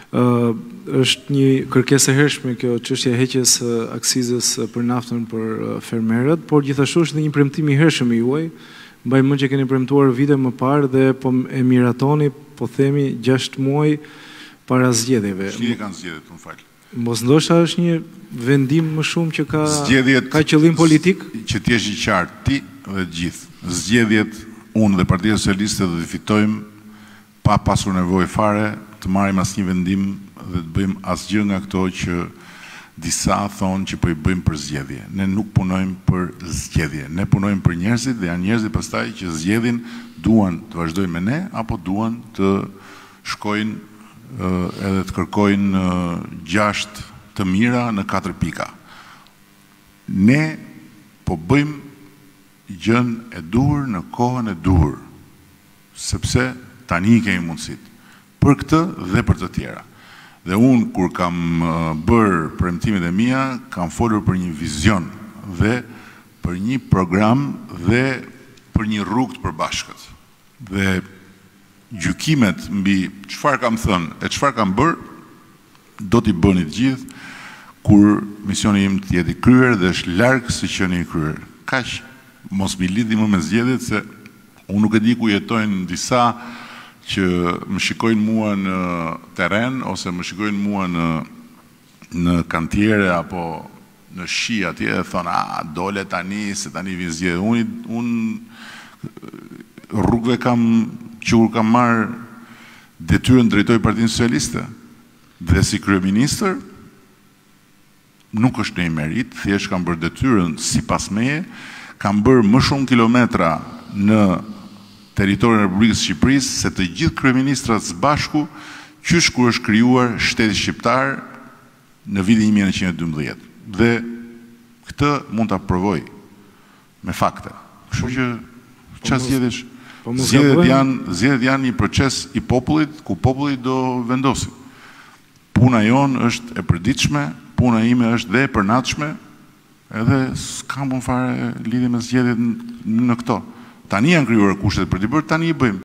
është një kërkesë e hershme kjo çështja e heqjes aksizës për naftën për fermerët, por gjithashtu është një premtim i hershëm i juaj. Mbaj mend që keni premtuar vite më parë dhe po e miratoni, po themi 6 muaj para zgjedhjeve. Çfarë kanë zgjedhjet, më fal? Mos ndoshta është një vendim më shumë që ka qëllim politik? Që t'jesh i qartë ti dhe gjithë. Zgjedhjet unë dhe Partia Socialiste do të fitojmë pa pasur nevojë fare të marrim asnjë vendim dhe të bëjmë asgjë nga këto që disa thonë që po i bëjmë për zgjedhje. Ne nuk punojmë për zgjedhje. Ne punojmë për njerëzit dhe janë njerëzit pastaj që zgjedhin duan të vazhdojnë me ne apo duan të shkojnë edhe të kërkojnë 6 të mira në 4 pika. Ne po bëjmë gjën e duhur në kohën e duhur, sepse tani kemi mundësit për këtë dhe për të tjera. Dhe unë, kur kam bërë premtimet e mia, kam folur për një vizion dhe për një program dhe për një rrugë të përbashkët. Dhe gjykimet mbi çfarë kam thënë e çfarë kam bërë, do t'i bëni të gjithë kur misioni im të jetë i kryer dhe është larg se qenë i kryer. Kaq, mos mi lidhi më me zgjedhjet, se unë nuk e di ku jetojnë disa që më shikojnë mua në teren, ose më shikojnë mua në kantiere, apo në shi atje, dhe thonë, dole tani, se tani vinë zgjedhje. Unë rrugëve që kur kam marrë detyrën drejtoj Partinë Socialiste, dhe si kryeministër, nuk është një merit, thjesht kam bërë detyrën sipas meje, kam bërë më shumë kilometra në territorin e Republikës Shqipërisë se të gjithë kryeministrat së bashku, qysh kur është krijuar shteti shqiptar në vitin 1912. Dhe këtë mund ta provoj me fakte. Kështu që çfarë zgjedhësh? Zgjedhjet janë një proces i popullit, ku populli do vendosi. Puna jonë është e përditshme, puna ime është dhe e përnatshme, edhe s'kam fare lidhje me zgjedhjet në këto. Tani janë krijuar kushtet për t'i bërë, tani i bëjmë.